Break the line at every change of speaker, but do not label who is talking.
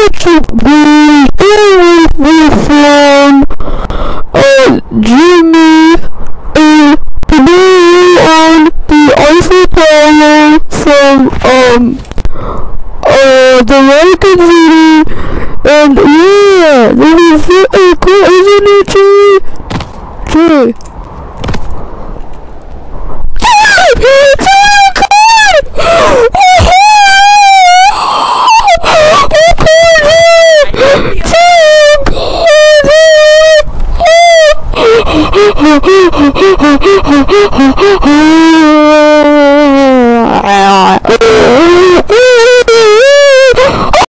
from Jimmy and today on the Eiffel Tower from the Vatican City, and yeah, this is really cool, isn't it, Jay? Jay!